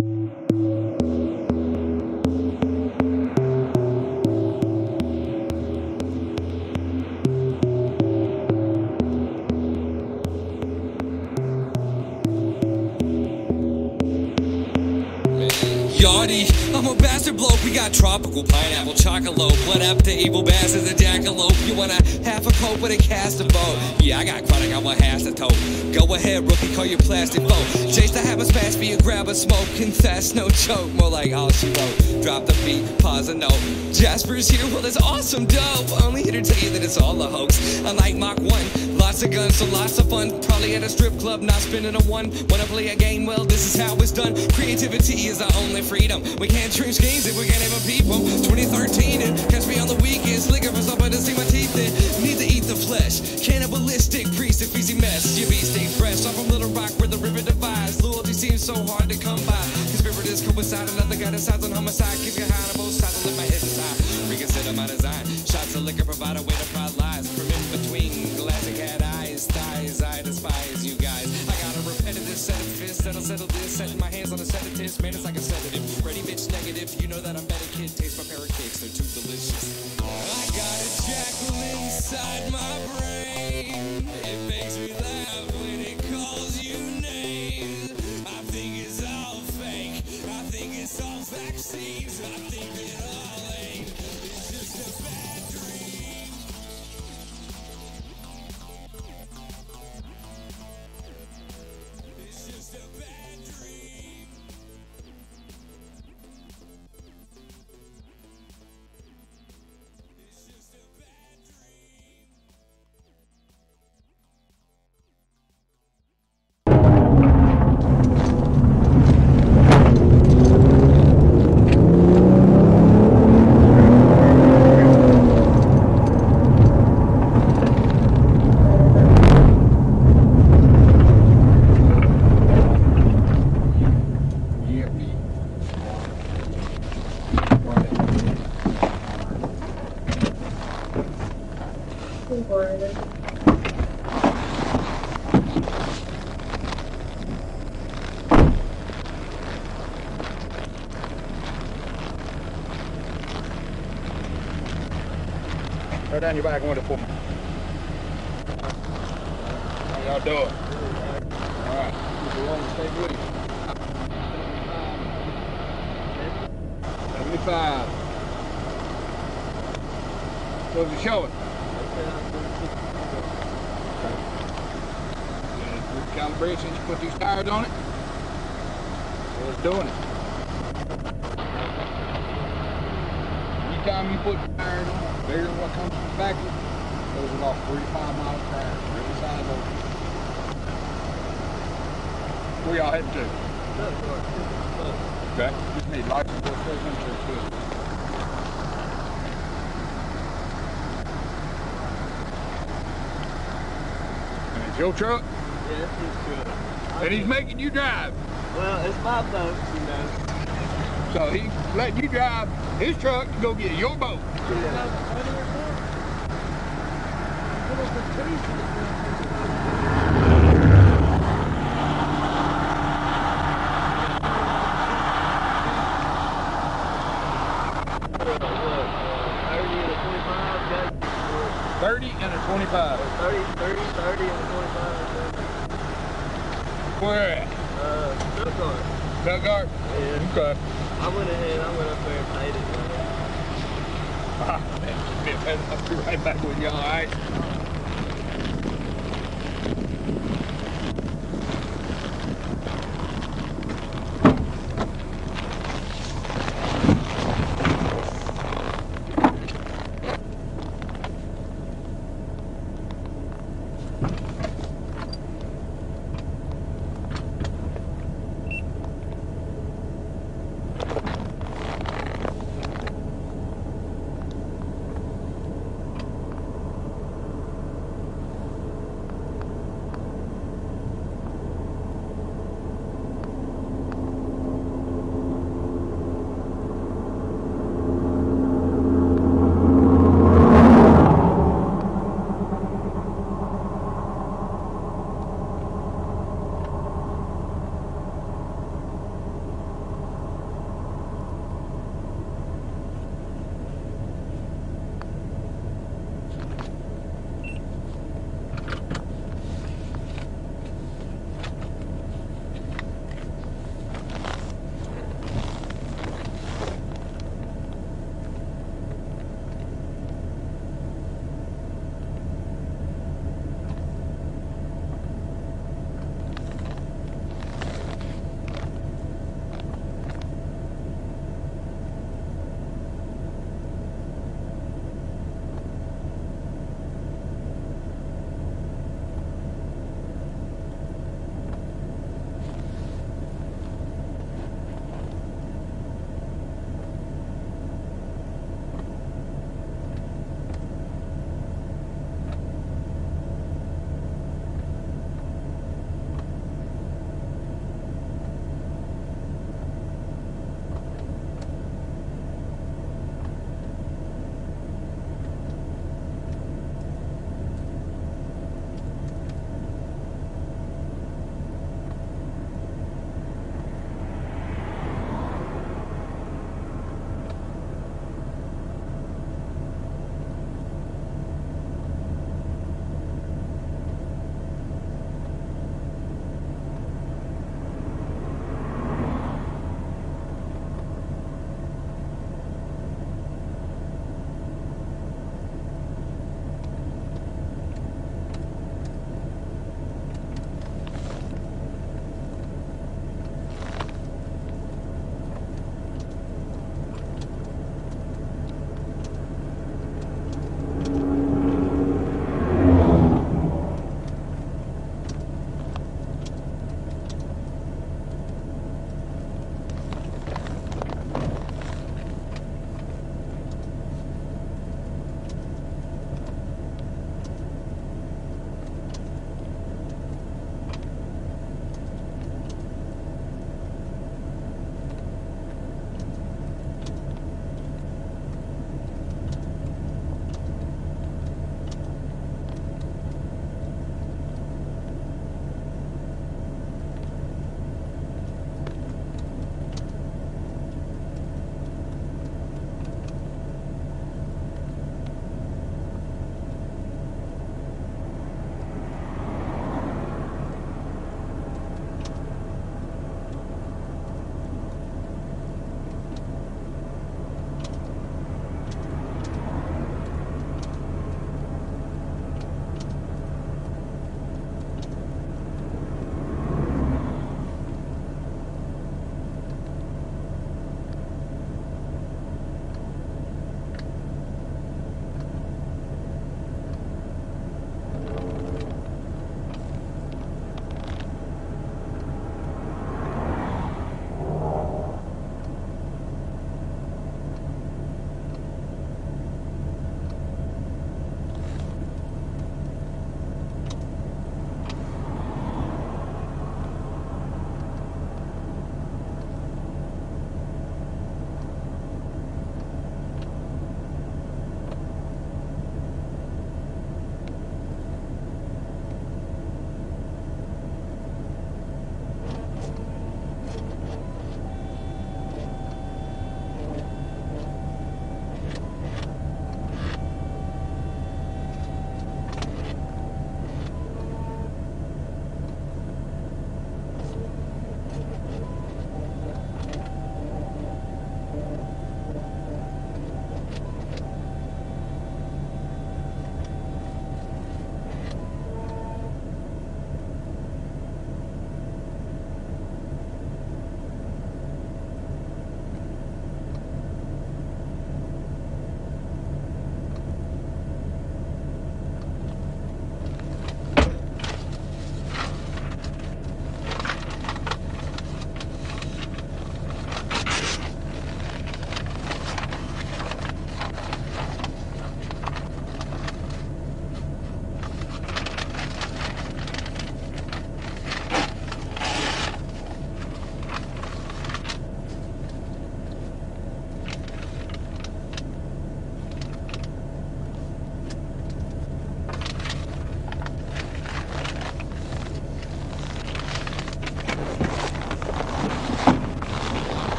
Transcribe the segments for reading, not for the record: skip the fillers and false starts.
Yardy, I'm a bastard bloke. We got tropical pineapple, chocolate, blood up to evil bastards, a jackalope. You want a half a coat with a cast of boat? Yeah, I got chronic, I want half the tote. Go ahead, rookie, call your plastic boat. Chase the habit, smash me, and grab a smoke. Confess, no joke, more like all she wrote. Drop the beat, pause a note. Jasper's here, well, it's awesome, dope. Only here to tell you that it's all a hoax. Unlike Mach 1, lots of guns, so lots of fun. Probably at a strip club, not spending a one. Wanna play a game? Well, this is how it's done. Creativity is our only freedom. We can't dream schemes if we can't even people. 2013 and catch me on the weekends. Looking for somebody to see my teeth in. Need to eat the flesh. Cannibalistic priest, if easy mess. Your beat stay fresh. I'm from Little Rock where the river divides. Loyalty seems so hard to come by. Conspirators coincide. Another guy decides on homicide. Keep your high on both sides and lift my head aside. Reconsider my design. Shots of liquor provide a way to pride lies. From in between glassy cat eyes, thighs. I despise you guys. I got a repetitive set of fists that'll settle this. Setting my hands on the sedatives. Man, it's like a sedative. Ready, bitch, negative. You know that I'm better, kid. Taste my parrot cakes. They're too delicious. I got a jackal inside my brain. It makes me laugh when it calls you names. I think it's all fake. I think it's all vaccines. I think it all ain't. It's just a bad dream. It's just a bad dream. It's just a bad dream. Right down your back window for me. How y'all doing? Alright. Stay with you. 75. What's it showing? Good calibration. You put these tires on it? So it's doing it. Anytime you put tires on it, bigger than what comes from the factory, goes about 3 to 5 miles per hour. Really size over. Where y'all heading to? Okay. Just need license plate, state insurance too. And it's your truck? Yeah, it's his truck. And he's making you drive? Well, it's my boat, you know. So he's letting you drive his truck to go get your boat? Yeah. And a 25. 30 and a 25. Where at? Stuttgart. Stuttgart? Yeah. Okay. I went up there and paid it. I'll be right back with you, all right?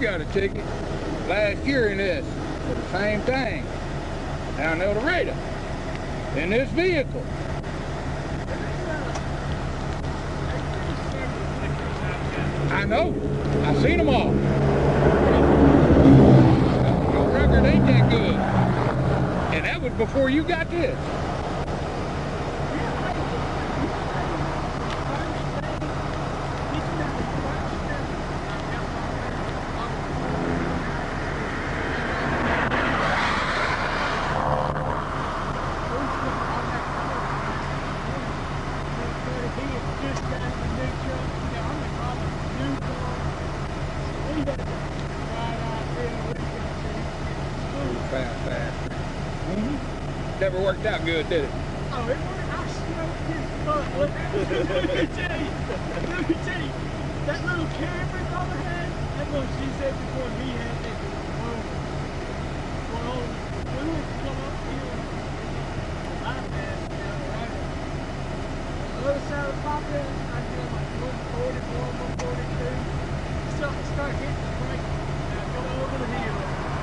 got a ticket last year in this for the same thing. Down El Dorado. In this vehicle. I know. I've seen them all. Your record ain't that good. And that was before you got this. Never worked out good, did it? Oh, it worked. I smoked his butt. Let me tell you. That little camera Mama had, that one she said before he had that. Well, we would come up here. My bad, down the right. On the other side of the property, I did like 141, 142. Something start hitting the brake. Now go over the hill.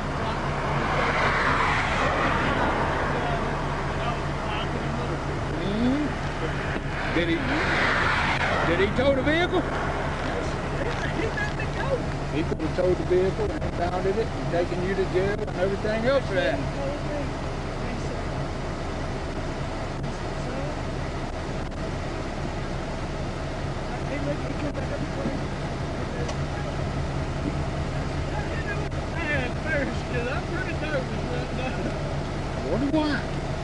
Did he tow the vehicle? He let me go. He could have towed the vehicle and impounded it and taken you to jail and everything else for that. I wonder why.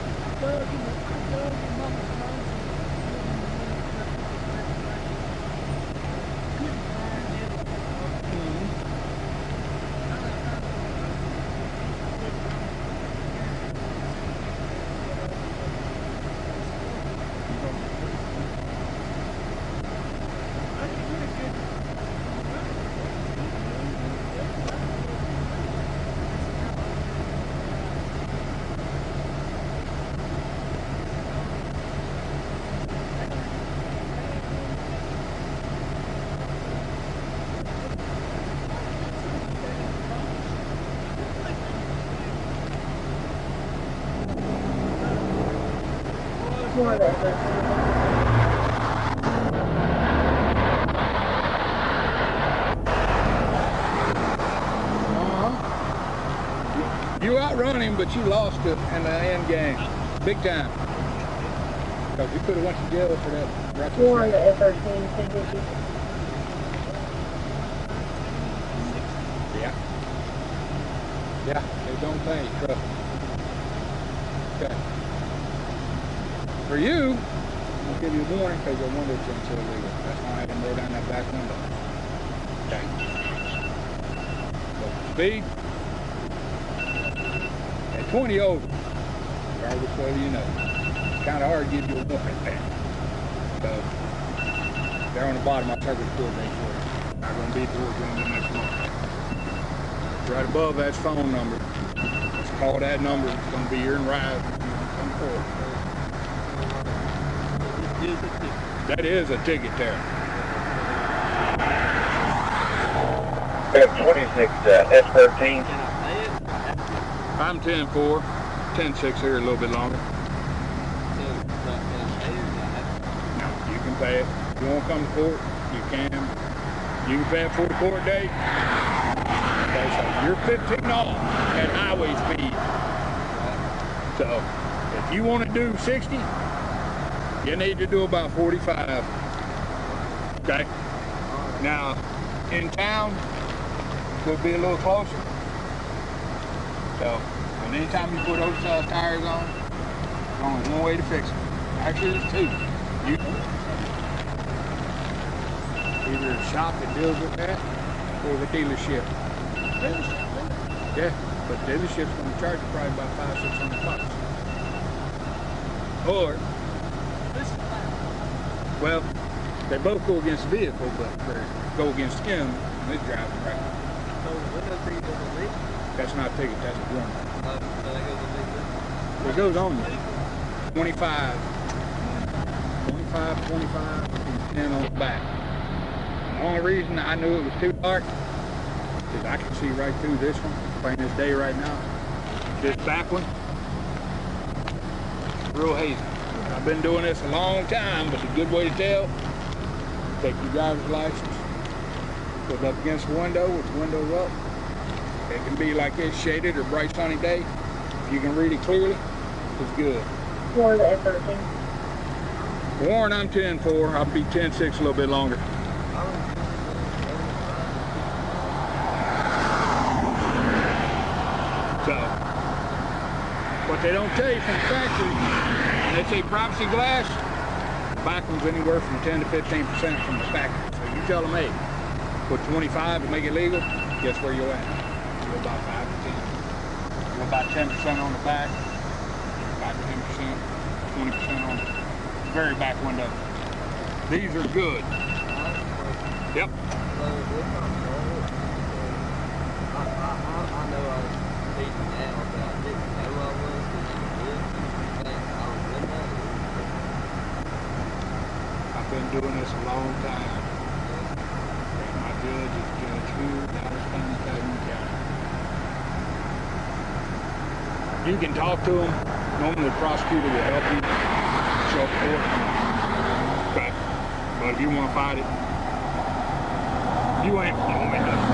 You outrun him, but you lost it in the end game. Big time. Because you could have went to jail for that. You're on the F13 ticket. Yeah. Yeah, they don't pay, trust me. Okay. For you, I'll give you a warning because your window tints are illegal. That's why I had them roll down that back window. Okay. So, speed. At 20 over, regardless whether you know. It's kind of hard to give you a warning there. So, they're on the bottom. I'll take it to coordinate for you. Not going to be towards you in the next month. Right above that's phone number. Just call that number. It's going to be here and ride. Come forward. That is a ticket there. F26 S13. I'm 10-4, 10-6 here, a little bit longer. No, you can pay it. If you want to come to court, you can. You can pay it for the court date. Okay, so you're 15 off at highway speed. So if you want to do 60, you need to do about 45. Okay? Now, in town, will be a little closer. So, and anytime you put those tires on, there's only one way to fix it. Actually, there's two. You either a shop that deals with that, or the dealership. Yeah, but the dealership's going to charge you probably about $500-600. Or, well, they both go against the vehicle, but they go against him when he's driving right. That's not a ticket, that's a warning. It goes on you. 25, and 10 on the back. The only reason I knew it was too dark, because I can see right through this one, plain as day right now. This back one, real hazy. I've been doing this a long time, but the good way to tell, take your driver's license, put it up against the window with the windows up. It can be like this, shaded or bright sunny day. If you can read it clearly, it's good. For the F13. Warren, I'm 10-4. I'll be 10-6 a little bit longer. So, what they don't tell you from the factory, when they say privacy glass, the back one's anywhere from 10 to 15% from the factory. So you tell them, hey, put 25 to make it legal, guess where you're at? You're about 5 to 10. You're about 10% on the back, about 10%, 20% on the very back window. These are good. Yep. I know I was beaten down, but I didn't know I was because you did. I was with that. I've been doing this a long time. And my judge is Judge Who, Dallas County, Calhoun County. You can talk to him. Normally the prosecutor will help you show up court. Okay. But if you want to fight it, you ain't going to do it.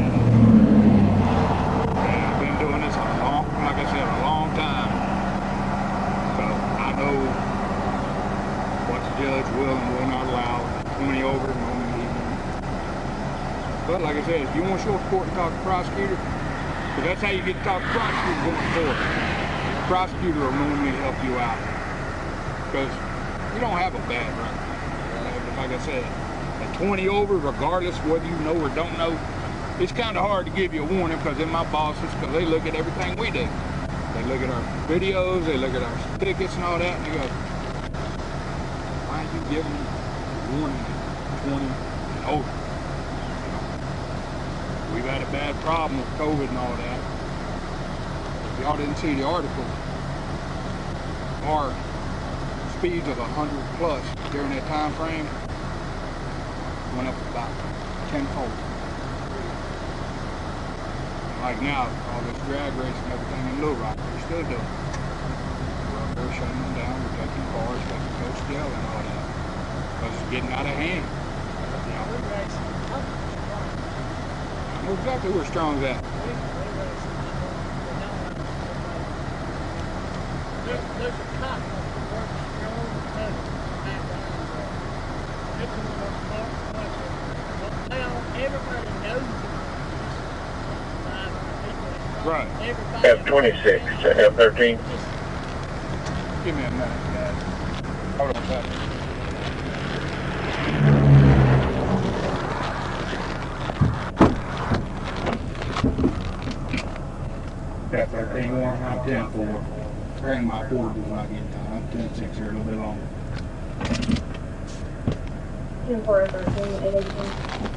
I've been doing this like I said, a long time. So I know what the judge will and will not allow. 20 over, normally. But like I said, if you want to show up court and talk to the prosecutor, because that's how you get to talk to the prosecutor going to court. The prosecutor will normally help you out. Because you don't have a bad record. Like I said, at 20 over, regardless whether you know or don't know, it's kind of hard to give you a warning because they're my bosses, because they look at everything we do. They look at our videos, they look at our tickets and all that, and they go, why are you giving me a warning at 20 and over? You know, we've had a bad problem with COVID and all that. If y'all didn't see the article, our speeds of 100 plus during that time frame went up about 10-fold. Like now, all this drag race and everything in Little Rock, we're still doing. We're up there shutting them down, we're taking cars, taking coach jail and all that. Because it's getting out of hand. You know? I know exactly where Strong's at. There's a cop that works strong back now everybody knows it. Right. F26 to F13. Give me a minute, guys. Hold on a second. F13 Warren, I'm 10-4. Bring my portables when I get done. I'm 10-6 here a little bit longer. 10-4 F13, 818.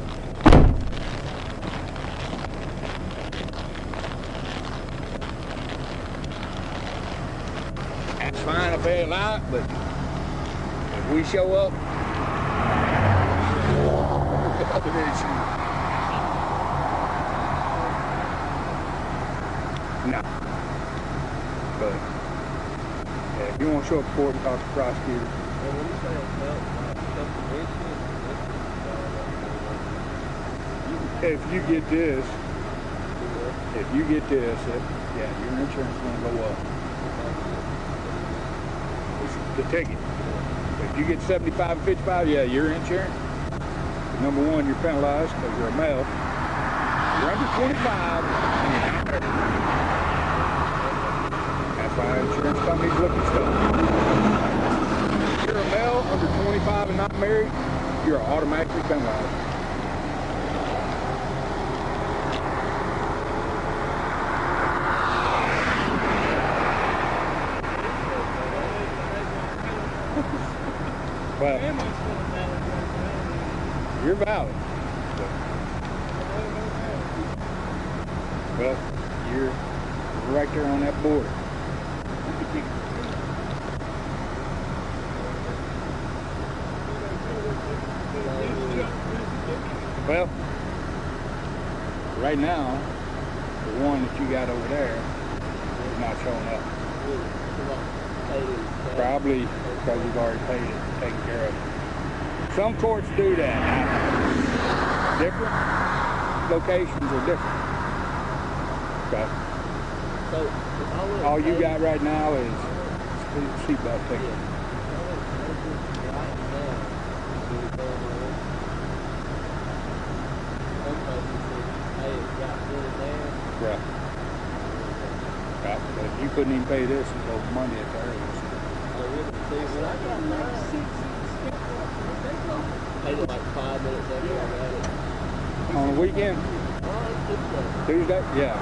That's fine if they allow it, but if we show up, other issue. No. But yeah, if you want to show up to court and talk to the prosecutor. And when you say it felt like If you get this, yeah, your insurance is going to go up. The ticket. If you get 75 and 55, yeah, your insurance. Number one, you're penalized because you're a male. You're under 25 and you're not married. That's why insurance companies look at stuff. If you're a male under 25 and not married, you're automatically penalized. Well, you're valid. Well, you're right there on that border. Well, right now, the one that you got over there is not showing up. Probably because you've already paid it, taken care of it. Some courts do that. Different locations are different. Okay. So, if I would All you got right now is seatbelt ticket. Yeah. Right. Right. But you couldn't even pay this until Monday at the earliest. Paid it like 5 minutes after I got it. On the weekend? Tuesday? Yeah.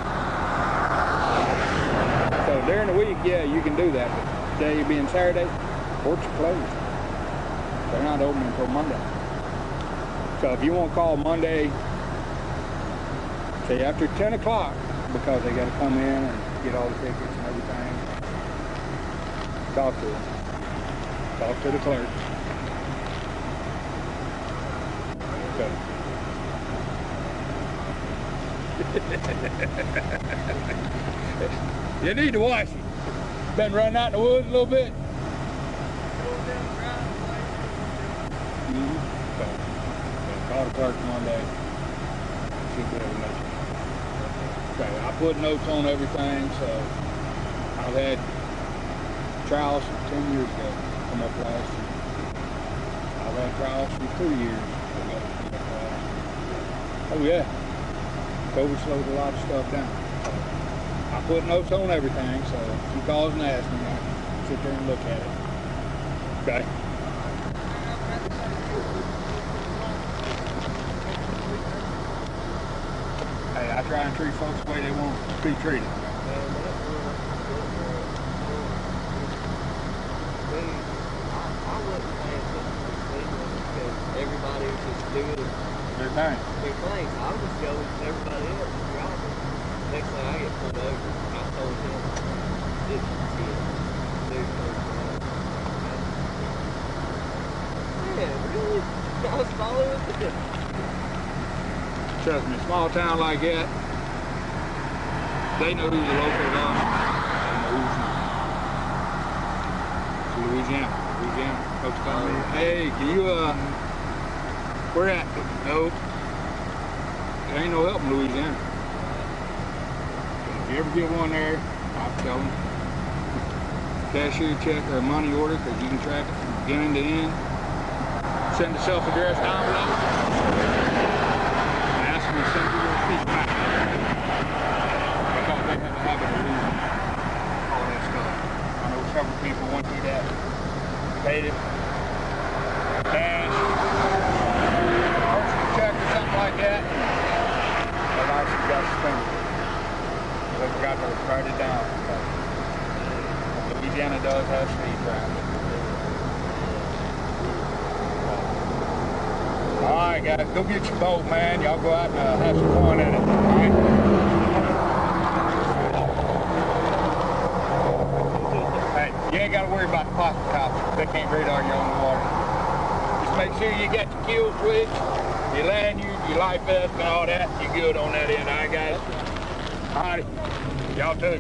So during the week, yeah, you can do that. But today being Saturday, courts are closed. They're not open until Monday. So if you want to call Monday, say after 10 o'clock, because they got to come in and get all the tickets and everything, talk to them. Talk to the clerk. So. You need to wash it. Been running out in the woods a little bit. So, call the clerk Monday. She'll be able to let you know. Okay, I put notes on everything, so I've had trials from 10 years ago come up last year. I've had trials from 2 years ago come up last year. Oh yeah, COVID slowed a lot of stuff down. So I put notes on everything, so if you calls and ask me, I can sit there and look at it. Okay. Hey, I try and treat folks the way they want to be treated. Everybody was just doing Their thing. their thing. I was just going with everybody else driving. Next thing I get pulled over, I told him, this is it. Man, really? I was following it. Trust me, a small town like that, they know who the locals are, they know who's not. It's Louisiana. Folks call me, hey, can you, where at? No. There ain't no help in Louisiana. If you ever get one there, I'll tell them, cashier check or a money order, because you can track it from beginning to end. Send the self-addressed envelope. To send you your feet back because they have a habit of losing all that stuff. I know several people went through that, paid it, cash, personal check or something like that. Their license got suspended. They forgot to write it down. Louisiana does have speed traps. Alright guys, go get your boat, man. Y'all go out and have some fun in it. Alright? Hey, you ain't got to worry about the pocket cops. They can't radar you on the water. Just make sure you got your kill switch, your lanyard, your life vest and all that. You're good on that end, alright guys? Alrighty. Y'all too.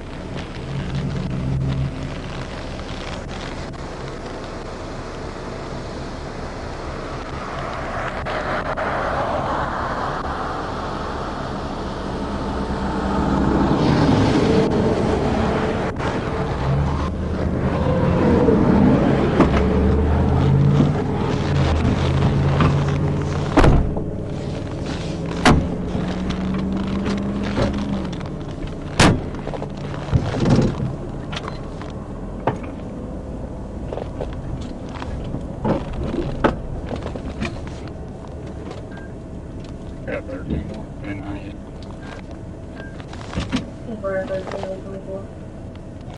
For 13 24.